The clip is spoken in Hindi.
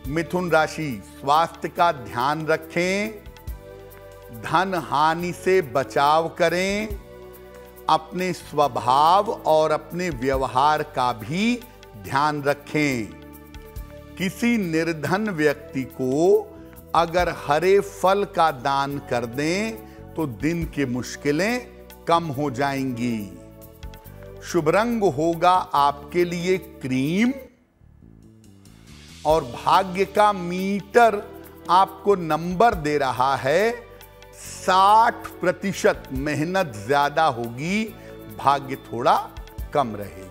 मिथुन राशि, स्वास्थ्य का ध्यान रखें, धन हानि से बचाव करें, अपने स्वभाव और अपने व्यवहार का भी ध्यान रखें। किसी निर्धन व्यक्ति को अगर हरे फल का दान कर दें तो दिन की मुश्किलें कम हो जाएंगी। शुभ रंग होगा आपके लिए क्रीम और भाग्य का मीटर आपको नंबर दे रहा है 60%। मेहनत ज्यादा होगी, भाग्य थोड़ा कम रहेगा।